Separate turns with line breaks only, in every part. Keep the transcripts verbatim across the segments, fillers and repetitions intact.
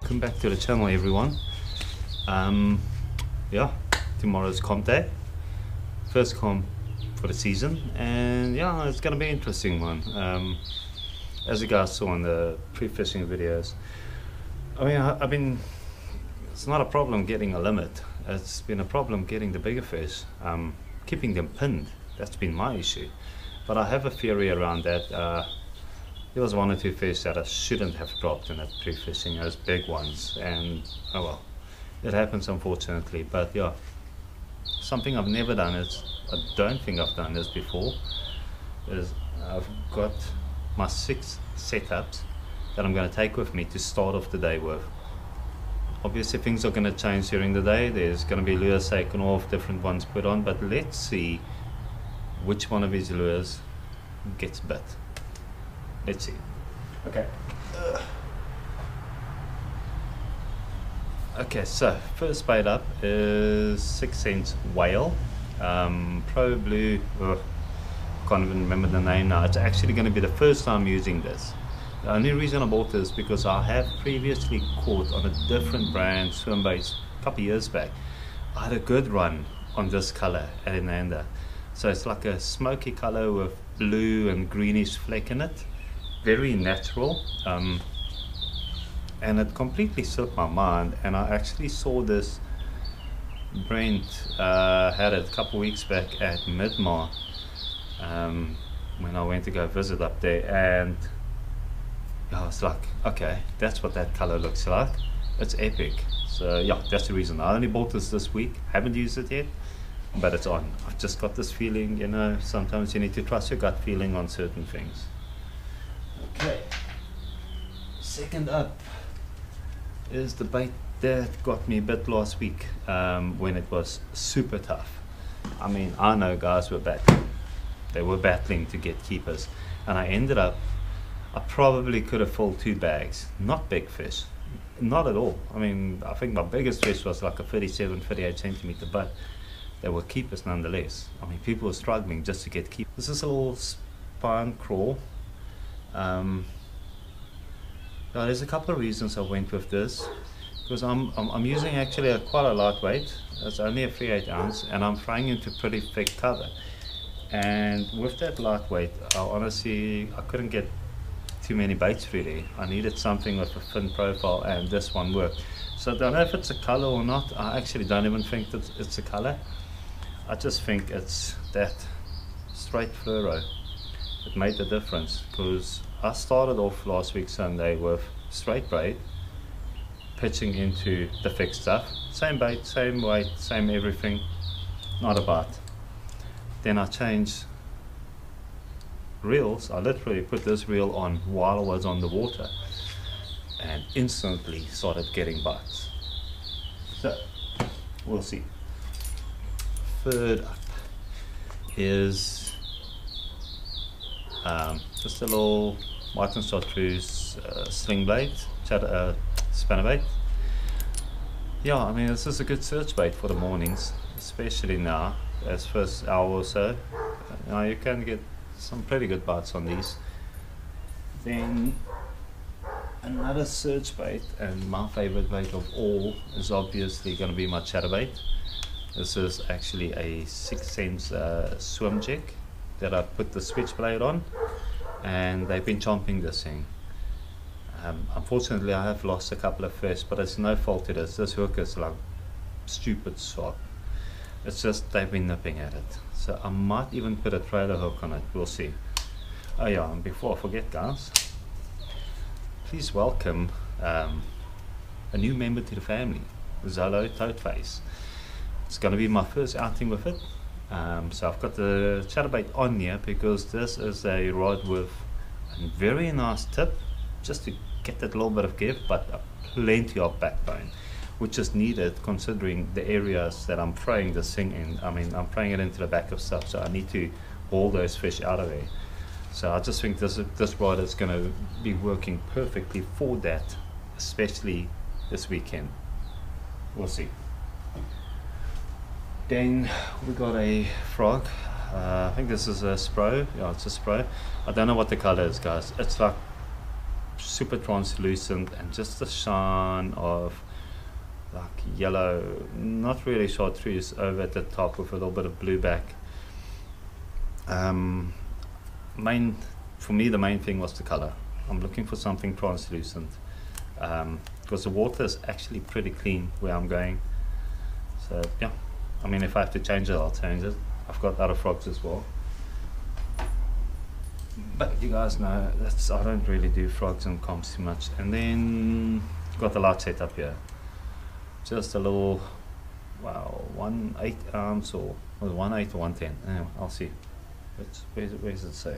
welcome back to the channel, everyone. Um, yeah, tomorrow's comp day, first comp for the season, and yeah, it's gonna be an interesting one. Um, as you guys saw in the pre-fishing videos, I mean, I, I've been, it's not a problem getting a limit, it's been a problem getting the bigger fish, um, keeping them pinned. That's been my issue, but I have a theory around that. Uh, There was one or two fish that I shouldn't have dropped in that pre-fishing, those big ones, and oh well, it happens unfortunately. But yeah, something I've never done is, I don't think I've done this before, is I've got my six setups that I'm going to take with me to start off the day with. Obviously things are going to change during the day, there's going to be lures taken off, different ones put on, but let's see which one of these lures gets bit. Let's see. Okay. Ugh. Okay, so first bait up is Sense Whale, um, Pro Blue. Ugh, can't even remember the name now. It's actually going to be the first time using this. The only reason I bought this because I have previously caught on a different brand swim baits a couple years back. I had a good run on this color at Inanda. So it's like a smoky color with blue and greenish fleck in it. Very natural, um, and it completely slipped my mind. And I actually saw this, Brent uh, had it a couple weeks back at Midmar, um, when I went to go visit up there, and I was like, okay, that's what that color looks like. It's epic. So yeah, that's the reason I only bought this this week. Haven't used it yet, but it's on. I've just got this feeling, you know, sometimes you need to trust your gut feeling on certain things. Okay, second up is the bait that got me a bit last week, um, when it was super tough. I mean, I know guys were battling, they were battling to get keepers, and I ended up, I probably could have filled two bags, not big fish, not at all. I mean, I think my biggest fish was like a thirty-seven, thirty-eight centimeter, but they were keepers nonetheless. I mean, people were struggling just to get keepers. This is a little spine craw. Um, now there's a couple of reasons I went with this, because I'm, I'm, I'm using actually a quite a lightweight. It's only a thirty-eight ounce, and I'm frying into pretty thick cover, and with that lightweight I honestly I couldn't get too many baits really. I needed something with a thin profile, and this one worked. So I don't know if it's a color or not. I actually don't even think that it's a color. I just think it's that straight fluoro. It made the difference, because I started off last week Sunday with straight braid, pitching into the thick stuff, same bait, same weight, same everything, not a bite. Then I changed reels. I literally put this reel on while I was on the water, and instantly started getting bites. So we'll see. Third up is Um, just a little white and chartreuse uh, sling blade, uh, spinner bait. Yeah, I mean, this is a good search bait for the mornings, especially now, as first hour or so. Uh, now you can get some pretty good bites on these. Then another search bait, and my favorite bait of all is obviously going to be my chatterbait. This is actually a six Sense uh, Swimjig that I put the switchblade on, and they've been chomping this thing. Um, unfortunately I have lost a couple of fish, but it's no fault to this. This hook is like stupid sharp. It's just they've been nipping at it. So I might even put a trailer hook on it, we'll see. Oh yeah, and before I forget guys, please welcome um, a new member to the family, Zolo Toadface. It's going to be my first outing with it. Um, so I've got the chatterbait on here because this is a rod with a very nice tip, just to get that little bit of give, but plenty of backbone, which is needed considering the areas that I'm throwing this thing in. I mean, I'm throwing it into the back of stuff, so I need to haul those fish out of there. So I just think this, this rod is going to be working perfectly for that, especially this weekend. We'll see. Then we got a frog. Uh, I think this is a Spro. Yeah, it's a Spro. I don't know what the color is, guys. It's like super translucent, and just the shine of like yellow, not really chartreuse, over at the top with a little bit of blue back. Um, main for me, the main thing was the color. I'm looking for something translucent, um, because the water is actually pretty clean where I'm going. So yeah, I mean, if I have to change it, I'll change it. I've got other frogs as well, but you guys know that's, I don't really do frogs and comps too much. And then got the light set up here, just a little, wow, one eight ounce, or was one eight or one ten. Anyway, I'll see. It's, where's it, where does it say?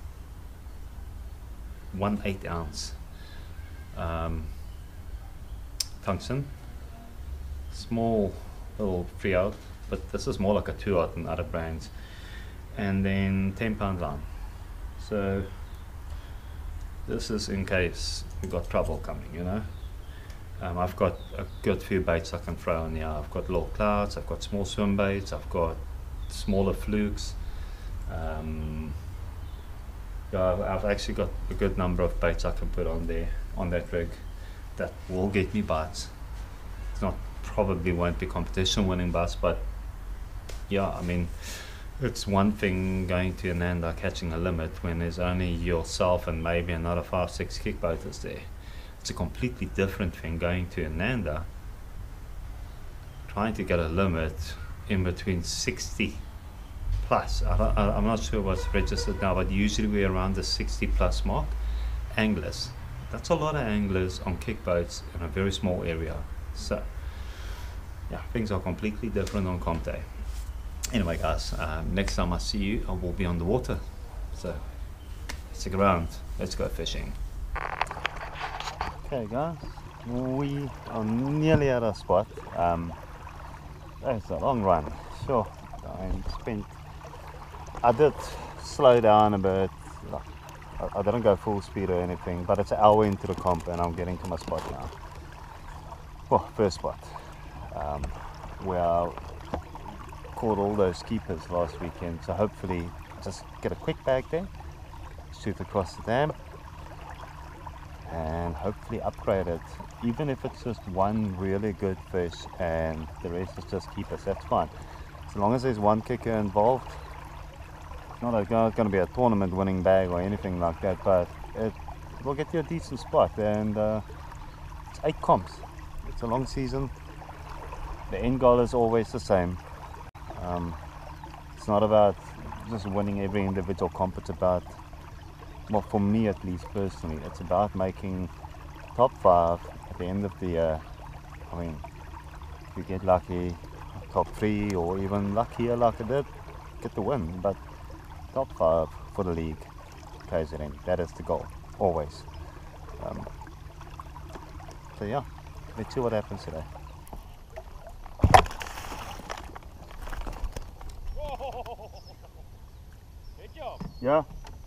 One eight ounce um, tungsten, small little three out, but this is more like a two out than other brands. And then ten pound line. So this is in case we got trouble coming, you know. Um, I've got a good few baits I can throw in here. I've got little clouds, I've got small swim baits, I've got smaller flukes. Um, yeah, I've, I've actually got a good number of baits I can put on there, on that rig, that will get me bites. It's not, probably won't be competition winning bites, but yeah, I mean, it's one thing going to Inanda catching a limit when there's only yourself and maybe another five, six kickboaters there. It's a completely different thing going to Inanda, trying to get a limit in between sixty plus. I don't, I, I'm not sure what's registered now, but usually we're around the sixty plus mark. Anglers, that's a lot of anglers on kickboats in a very small area. So yeah, things are completely different on comp day. Anyway guys, um, next time I see you, I will be on the water. So stick around, let's go fishing. Okay guys, we are nearly at our spot. Um, it's a long run, sure. I spent, I did slow down a bit. I, I didn't go full speed or anything, but it's an hour into the comp and I'm getting to my spot now. Well, first spot, um, where I caught all those keepers last weekend. So hopefully just get a quick bag there, shoot across the dam, and hopefully upgrade it. Even if it's just one really good fish and the rest is just keepers, that's fine. As long as there's one kicker involved, it's not, not going to be a tournament winning bag or anything like that, but it will get you a decent spot. And uh, it's eight comps. It's a long season. The end goal is always the same. Um, it's not about just winning every individual comp. It's about, well, for me at least personally, it's about making top five at the end of the year. I mean, if you get lucky, top three, or even luckier like I did, get the win. But top five for the league, K Z N, that is the goal, always. Um, so yeah, let's see what happens today. Ja.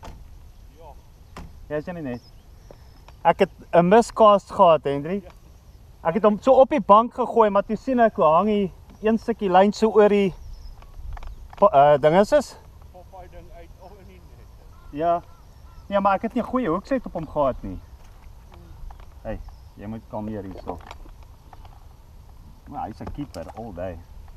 Ja, is jy nie net. Ek het 'n miscast gehad, Hendrik. Ek het hom so op die bank gegooi, maar toe sien ek hoe hang hy een stukkie lyn so oor die uh ding is is. Pop hy ding uit al in die net. Ja. Nee, maar ek het nie 'n goeie hoekset op hom gehad nie. Hey, jy moet kalmeer hierso. Maar hy's 'n keeper all day.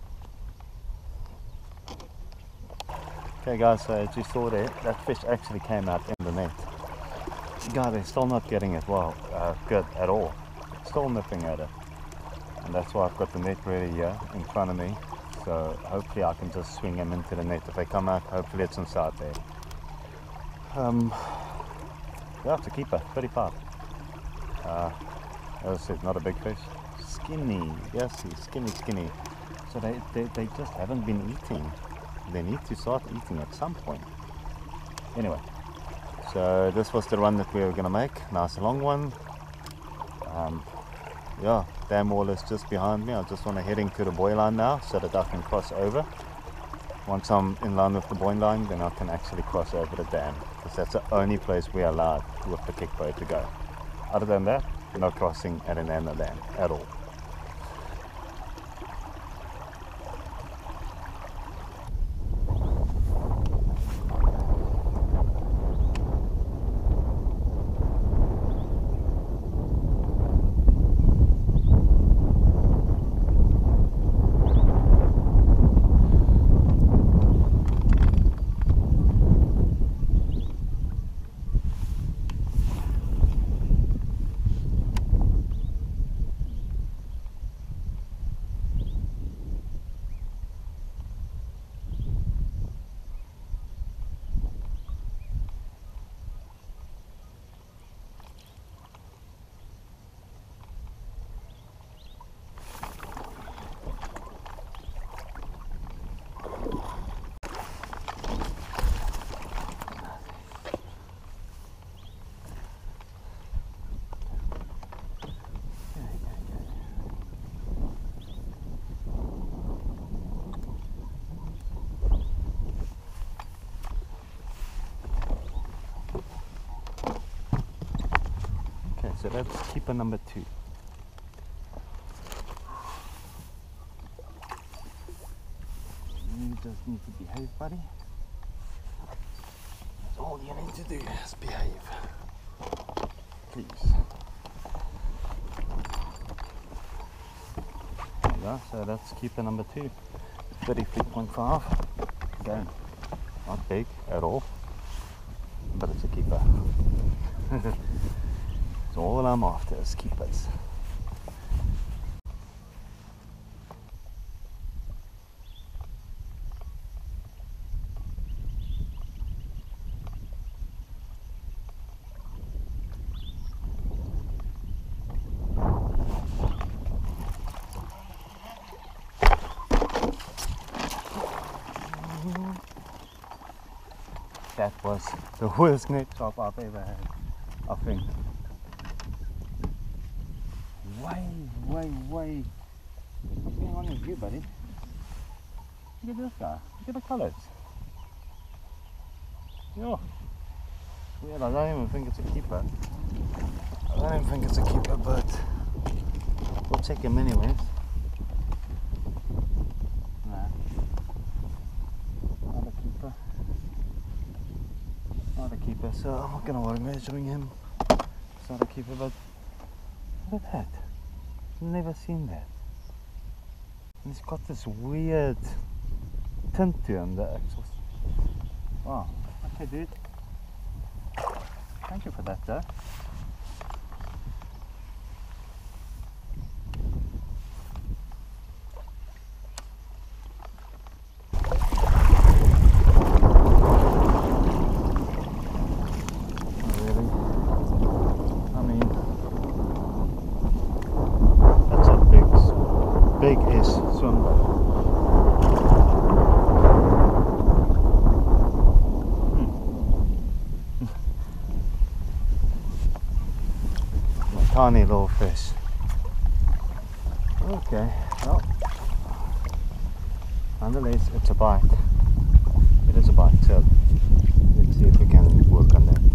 Okay guys, so as you saw there, that fish actually came out in the net. God, they're still not getting it well, uh, good at all. Still nipping at it. And that's why I've got the net ready here in front of me. So hopefully I can just swing them into the net. If they come out, hopefully it's inside there. Um, yeah, it's a keeper, thirty-five. Uh, as I said, not a big fish. Skinny, yes, skinny, skinny. So they, they, they just haven't been eating. They need to start eating at some point. Anyway, so this was the run that we were gonna make. Nice long one. Um, yeah, dam wall is just behind me. I just want to head into the buoy line now so that I can cross over. Once I'm in line with the buoy line, then I can actually cross over the dam, because that's the only place we're allowed with the kickboat to go. Other than that, no crossing at an Inanda dam at all. so that's keeper number two. You just need to behave, buddy. That's all you need to do is behave. Please. There you go, so that's keeper number two. thirty-three point five. Again, not big at all, but it's a keeper. So all I'm after is keepers. That was the worst net chop I've ever had, I think. Way, way, way. What's going on with you, buddy? Look at this guy. Look at the colours. Yo. Weird, I don't even think it's a keeper. I don't even think it's a keeper, but we'll check him anyways. Nah. Not a keeper. Not a keeper, so I'm not gonna worry measuring him. It's not a keeper, but look at that. Never seen that. And he's got this weird tint to him, the axles. Wow, okay dude. Thank you for that though. Big is swimboat. Hmm. A tiny little fish. Okay, well, nonetheless, it's a bite. It is a bite, so let's see if we can work on that.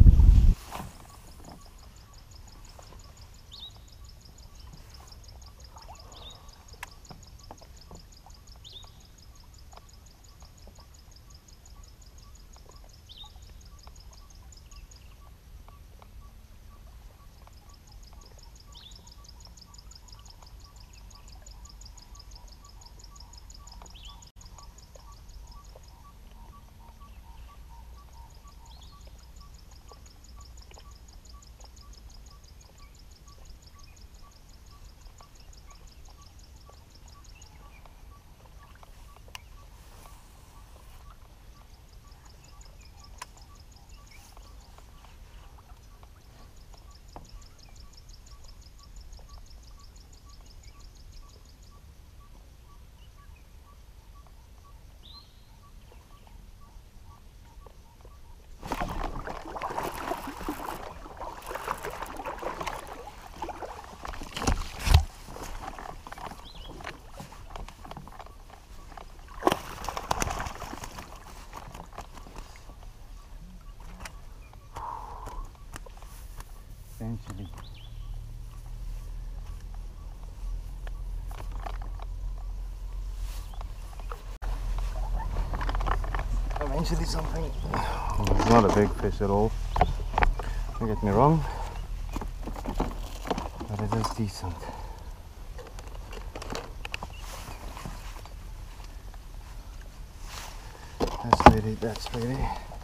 Eventually. Eventually something. It's not a big fish at all. Don't get me wrong. But it is decent. That's ready, that's ready.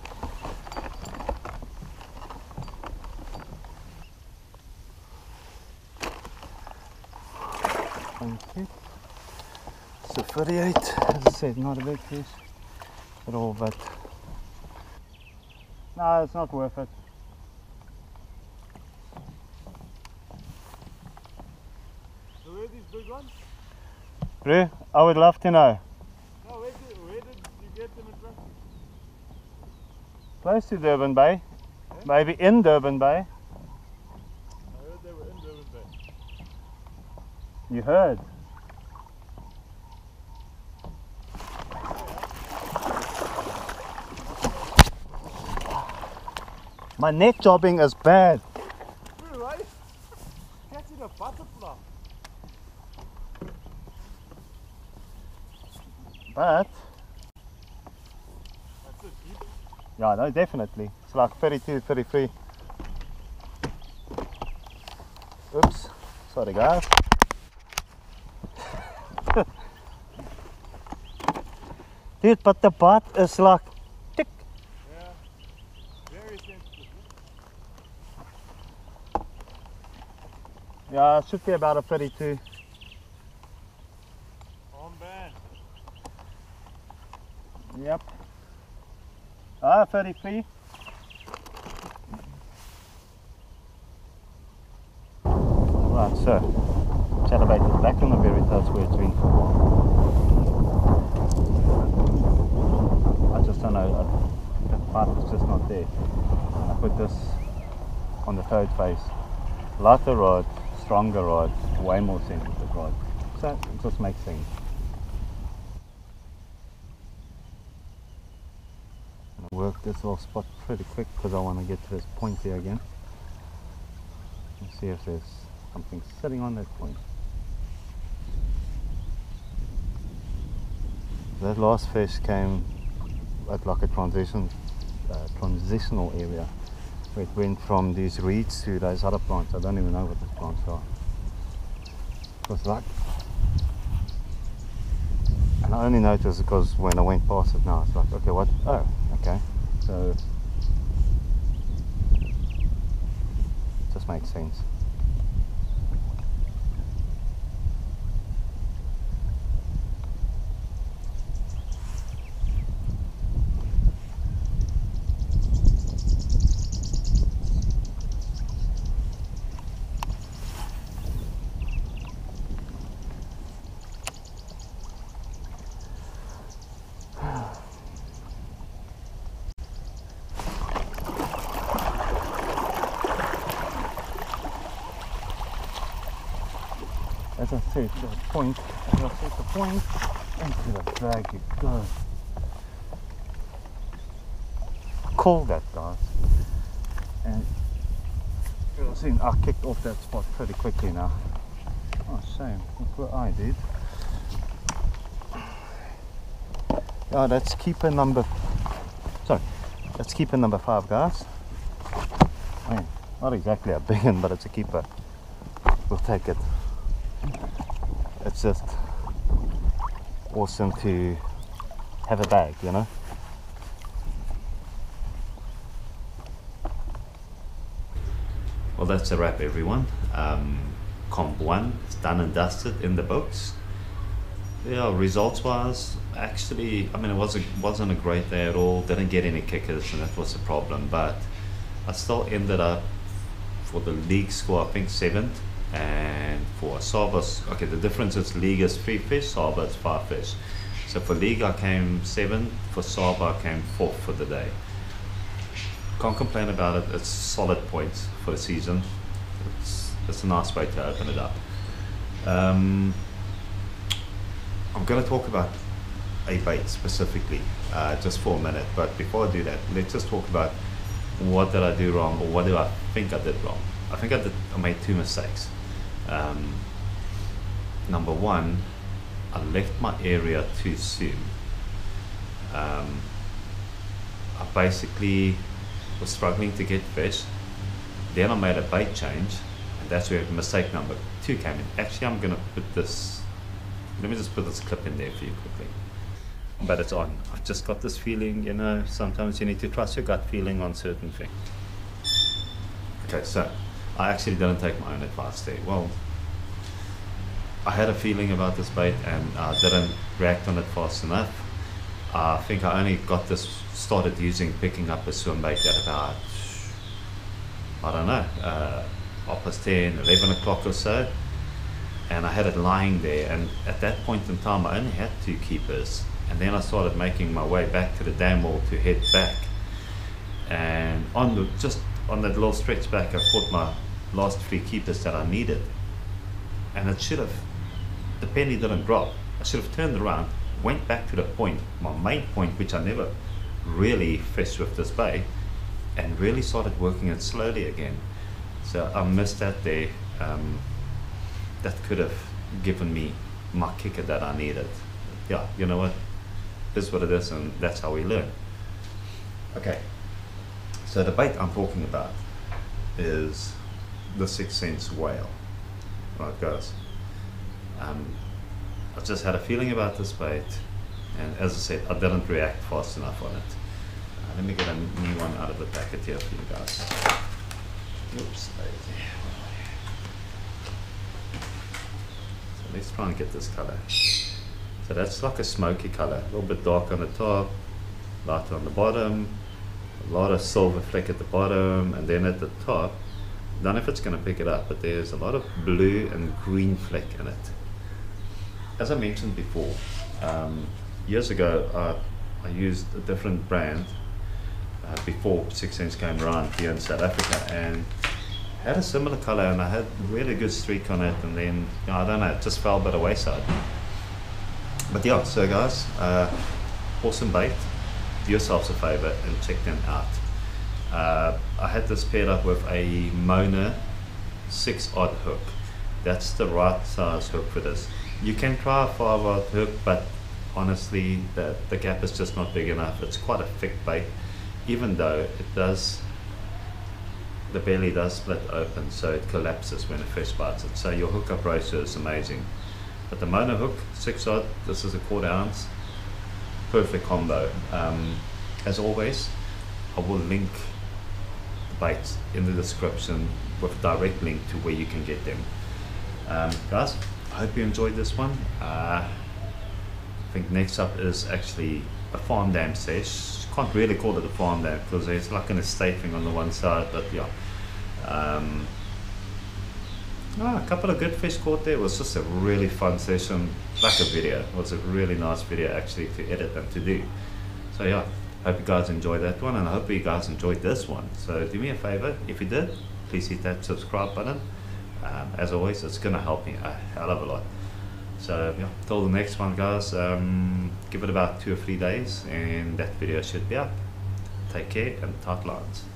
Thank you. So thirty-eight, as I said, not a big fish at all, but no, it's not worth it.
So where are these big ones?
Bro, I would love to know.
No, where did, where did you get them in front?
Close to Durban Bay, eh? Maybe in Durban Bay.
I heard they were in Durban Bay.
You heard? My net jobbing is bad.
Right? a butterfly.
But
That's a deep.
yeah, no, definitely. It's like thirty-two, thirty-three. Oops, sorry guys. Dude, but the butt is like tick.
Yeah. Very sensitive.
Yeah, it should be about a thirty-two.
Armband.
Yep. Ah, thirty-three. Right, so chatterbait is back on the very that's where it's been for a while. I just don't know, uh, the bite is just not there. I put this on the third face. Lighter rod, stronger rod, way more sensitive rod. So it just makes sense. I'm gonna work this little spot pretty quick because I want to get to this point here again. Let's see if there's something sitting on that point. That last fish came at like a transition, uh, transitional area. Where it went from these reeds to those other plants. I don't even know what those plants are. It was like, and I only noticed because when I went past it now, it's like, okay, what? Oh, okay. So, it just makes sense. As I said, the point, as I said, the point, into the drag you go. Call that, guys. And you'll see, I kicked off that spot pretty quickly now. Oh, shame. Look where I did. Oh, that's keeper number. Sorry, that's keeper number five, guys. I mean, not exactly a big one, but it's a keeper. We'll take it. It's just awesome to have a bag, you know. Well, that's a wrap, everyone. Um, comp one is done and dusted in the books. Yeah, results wise, actually, I mean, it wasn't wasn't a great day at all. Didn't get any kickers, and that was the problem. But I still ended up for the league score, I think seventh. And for Saba's, okay, the difference is league is three fish, Saba is five fish. So for league I came seventh, for Saba I came fourth for the day. Can't complain about it. It's solid points for the season. It's, it's a nice way to open it up. Um, I'm going to talk about a bait specifically, uh, just for a minute. But before I do that, let's just talk about what did I do wrong, or what do I think I did wrong. I think I did. I made two mistakes. Um, number one, I left my area too soon. Um, I basically was struggling to get fish. Then I made a bait change, and that's where mistake number two came in. Actually, I'm gonna put this. Let me just put this clip in there for you quickly. But it's on. I just got this feeling. You know, sometimes you need to trust your gut feeling on certain things. Okay, so I actually didn't take my own advice there. Well, I had a feeling about this bait and I didn't react on it fast enough. I think I only got this started using, picking up a swim bait at about, I don't know, uh, half past ten, eleven o'clock or so. And I had it lying there, and at that point in time I only had two keepers. And then I started making my way back to the dam wall to head back. And on the, just on that little stretch back, I caught my last three keepers that I needed. And it should have, the penny didn't drop. I should have turned around, went back to the point, my main point, which I never really fished with this bait, and really started working it slowly again. So I missed that there. Um, that could have given me my kicker that I needed. Yeah, you know what, this is what it is, and that's how we learn. Okay, so the bait I'm talking about is the Six Sense whale. Right guys, um, I just had a feeling about this bait, and as I said, I didn't react fast enough on it. Uh, let me get a new one out of the packet here for you guys. Oops, daisy. So let's try and get this color. So that's like a smoky color, a little bit dark on the top, lighter on the bottom, a lot of silver fleck at the bottom, and then at the top, I don't know if it's going to pick it up, but there's a lot of blue and green fleck in it. As I mentioned before, um, years ago uh, I used a different brand uh, before Six Sense came around here in South Africa, and had a similar color, and I had really good streak on it, and then you know, I don't know, it just fell by the wayside. But yeah, so guys, uh, awesome bait. Do yourselves a favor and check them out. Uh, I had this paired up with a Mona six odd hook. That's the right size hook for this. You can try a five odd hook, but honestly the, the gap is just not big enough. It's quite a thick bait, even though it does, the belly does split open, so it collapses when a fish bites it. So your hookup ratio is amazing. But the Mona hook, six odd, this is a quarter ounce, perfect combo. Um, as always, I will link baits in the description with a direct link to where you can get them. Um, guys, I hope you enjoyed this one. Uh, I think next up is actually a farm dam sesh. Can't really call it a farm dam because there's like an estate thing on the one side, but yeah. Um, ah, a couple of good fish caught there. It was just a really fun session, like a video. It was a really nice video actually to edit and to do. So yeah. Hope you guys enjoyed that one, and I hope you guys enjoyed this one. So do me a favor, if you did, please hit that subscribe button. Um, as always, it's gonna help me a hell of a lot. So yeah, till the next one guys, um, give it about two or three days and that video should be up. Take care and tight lines.